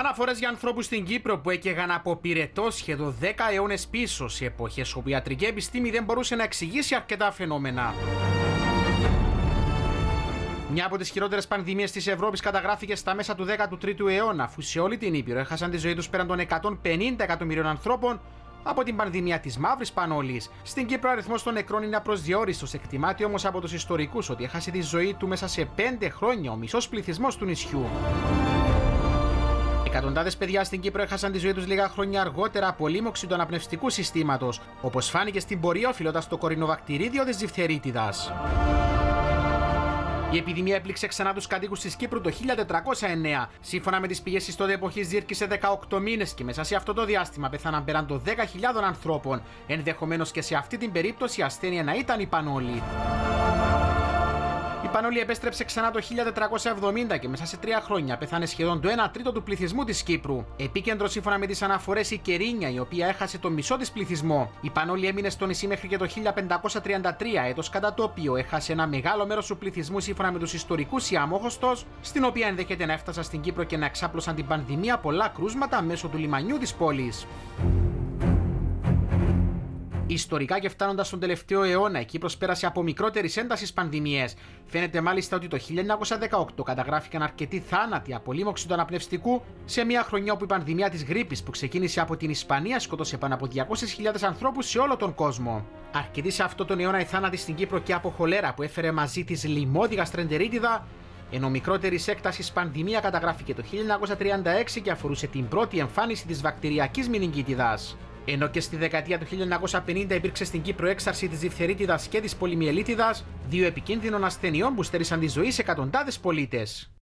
Αναφορές για ανθρώπους στην Κύπρο που έκαιγαν από πυρετό σχεδόν 10 αιώνες πίσω, σε εποχές όπου η ιατρική επιστήμη δεν μπορούσε να εξηγήσει αρκετά φαινόμενα. Μια από τις χειρότερες πανδημίες της Ευρώπης καταγράφηκε στα μέσα του 13ου αιώνα, αφού σε όλη την Ήπειρο έχασαν τη ζωή τους πέραν των 150 εκατομμυρίων ανθρώπων από την πανδημία της μαύρης πανόλης. Στην Κύπρο ο αριθμός των νεκρών είναι απροσδιόριστος, εκτιμάται όμως από τους ιστορικούς ότι έχασε τη ζωή του μέσα σε 5 χρόνια ο μισός πληθυσμός του νησιού. Εκατοντάδες παιδιά στην Κύπρο έχασαν τη ζωή τους λίγα χρόνια αργότερα από λίμωξη του αναπνευστικού συστήματος, όπως φάνηκε στην πορεία οφείλοντας το κορινοβακτηρίδιο της διφθερίτιδας. Η επιδημία έπληξε ξανά τους κατοίκους της Κύπρου το 1409. Σύμφωνα με τις πηγές της τότε εποχής, διήρκησε 18 μήνες και μέσα σε αυτό το διάστημα πέθαναν πέραν των 10.000 ανθρώπων. Ενδεχομένως και σε αυτή την περίπτωση η ασθένεια να ήταν η πανόλη. Η πανόλη επέστρεψε ξανά το 1470 και μέσα σε 3 χρόνια πέθανε σχεδόν το 1 τρίτο του πληθυσμού της Κύπρου. Επίκεντρο σύμφωνα με τις αναφορές η Κερίνια, η οποία έχασε το μισό της πληθυσμό. Η πανόλη έμεινε στο νησί μέχρι και το 1533, έτος κατά το οποίο έχασε ένα μεγάλο μέρος του πληθυσμού σύμφωνα με τους ιστορικούς η Αμόχωστος, στην οποία ενδέχεται να έφτασαν στην Κύπρο και να εξάπλωσαν την πανδημία πολλά κρούσματα μέσω του λιμανιού της πόλης. Ιστορικά και φτάνοντας στον τελευταίο αιώνα, η Κύπρος πέρασε από μικρότερης έντασης πανδημίες. Φαίνεται μάλιστα ότι το 1918 καταγράφηκαν αρκετοί θάνατοι από λίμωξη του αναπνευστικού, σε μια χρονιά όπου η πανδημία της γρίπης που ξεκίνησε από την Ισπανία σκότωσε πάνω από 200.000 ανθρώπους σε όλο τον κόσμο. Αρκετοί σε αυτόν τον αιώνα οι θάνατοι στην Κύπρο και από χολέρα που έφερε μαζί της λιμώδη γαστρεντερίτιδα, ενώ μικρότερης έκτασης πανδημία καταγράφηκε το 1936 και αφορούσε την πρώτη εμφάνιση της βακτηριακής μηνυγκίτιδας. Ενώ και στη δεκαετία του 1950 υπήρξε στην Κύπρο έξαρση της διφθερίτιδας και της πολυμιελίτιδας, δύο επικίνδυνων ασθενειών που στέρισαν τη ζωή σε εκατοντάδες πολίτες.